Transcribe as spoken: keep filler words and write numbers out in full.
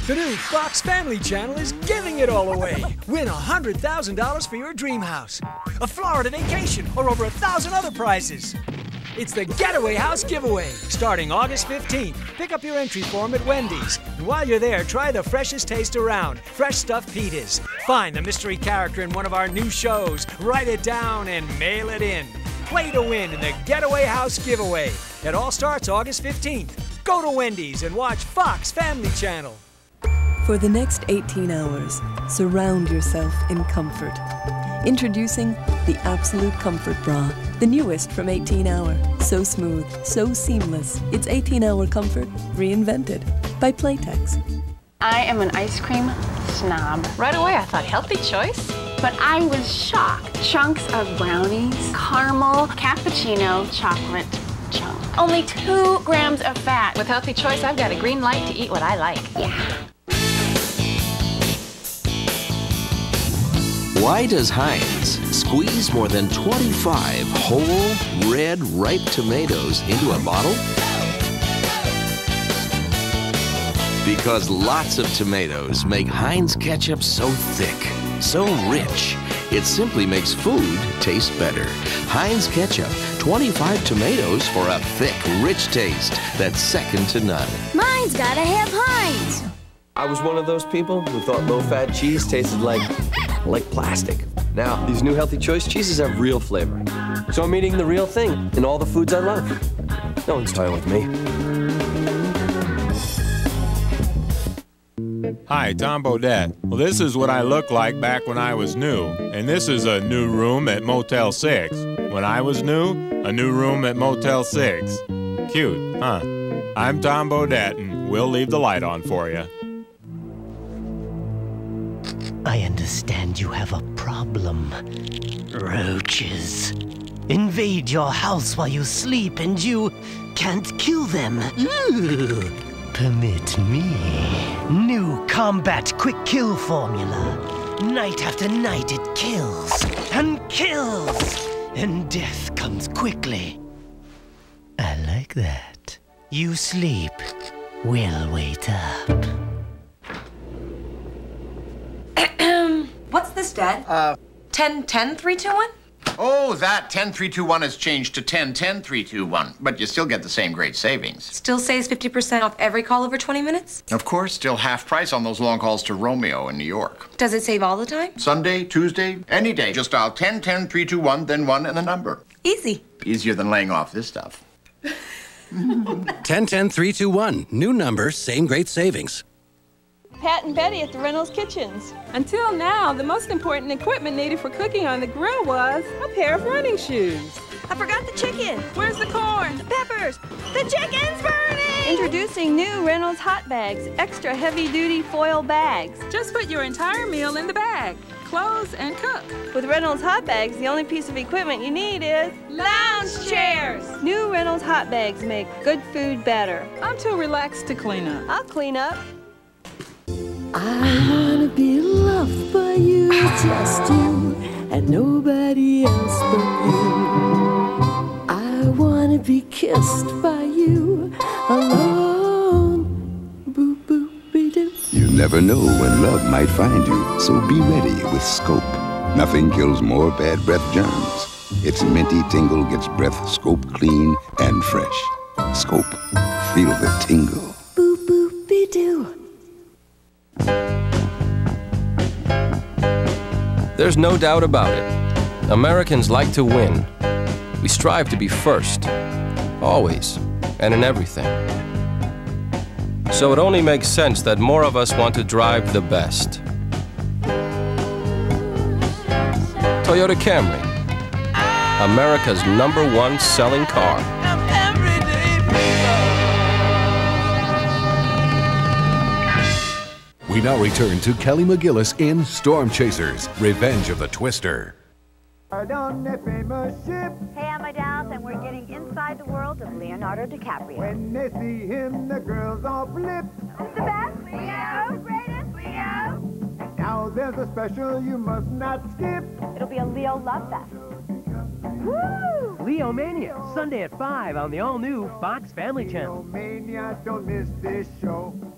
The new Fox Family Channel is giving it all away. Win one hundred thousand dollars for your dream house, a Florida vacation, or over a thousand other prizes. It's the Getaway House Giveaway, starting August fifteenth. Pick up your entry form at Wendy's. And while you're there, try the freshest taste around, fresh stuffed pitas. Find the mystery character in one of our new shows, write it down, and mail it in. Play to win in the Getaway House Giveaway. It all starts August fifteenth. Go to Wendy's and watch Fox Family Channel. For the next eighteen hours, surround yourself in comfort. Introducing the Absolute Comfort Bra, the newest from eighteen hour. So smooth, so seamless. It's eighteen hour comfort reinvented by Playtex. I am an ice cream snob. Right away, I thought healthy choice. But I was shocked. Chunks of brownies, caramel, cappuccino, chocolate chunk. Only two grams of fat. With Healthy Choice, I've got a green light to eat what I like. Yeah. Why does Heinz squeeze more than twenty-five whole, red, ripe tomatoes into a bottle? Because lots of tomatoes make Heinz ketchup so thick, so rich, it simply makes food taste better. Heinz ketchup, twenty-five tomatoes for a thick, rich taste that's second to none. Mine's gotta have Heinz. I was one of those people who thought low-fat cheese tasted like, like plastic. Now, these new Healthy Choice cheeses have real flavor. So I'm eating the real thing in all the foods I love. No one's toying with me. Hi, Tom Bodette. Well, this is what I looked like back when I was new. And this is a new room at Motel six. When I was new, a new room at Motel six. Cute, huh? I'm Tom Bodette, and we'll leave the light on for you. I understand you have a problem. Roaches. Invade your house while you sleep and you can't kill them. Ooh. Permit me. New combat quick kill formula. Night after night it kills and kills. And death comes quickly. I like that. You sleep. We'll wait up. What's this, Dad? Uh, ten ten three two one? Oh, that ten three two one has changed to ten ten three two one, but you still get the same great savings. Still saves fifty percent off every call over twenty minutes? Of course, still half price on those long calls to Romeo in New York. Does it save all the time? Sunday, Tuesday, any day. Just dial ten ten three two one, then one and the number. Easy. Easier than laying off this stuff. ten ten three two one. New number, same great savings. Pat and Betty at the Reynolds Kitchens. Until now, the most important equipment needed for cooking on the grill was a pair of running shoes. I forgot the chicken. Where's the corn? The peppers. The chicken's burning! Introducing new Reynolds Hot Bags, extra heavy-duty foil bags. Just put your entire meal in the bag. Close and cook. With Reynolds Hot Bags, the only piece of equipment you need is lounge chairs. New Reynolds Hot Bags make good food better. I'm too relaxed to clean up. I'll clean up. I wanna be loved by you, just you, and nobody else but you. I wanna be kissed by you, alone. Boop, boop, be doo. You never know when love might find you, so be ready with Scope. Nothing kills more bad breath germs. Its minty tingle gets breath Scope clean and fresh. Scope, feel the tingle. Boop, boop, be doo. There's no doubt about it. Americans like to win. We strive to be first, always, and in everything. So it only makes sense that more of us want to drive the best. Toyota Camry, America's number one selling car. We now return to Kelly McGillis in Storm Chasers, Revenge of the Twister. On a famous ship. Hey, I'm Dallas, and we're getting inside the world of Leonardo DiCaprio. When they see him, the girls all flip. Who's the best? Leo. The greatest? Leo. Now there's a special you must not skip. It'll be a Leo love fest. Woo! Leo Mania, Sunday at five on the all-new Fox Family Channel. Leo Mania, don't miss this show.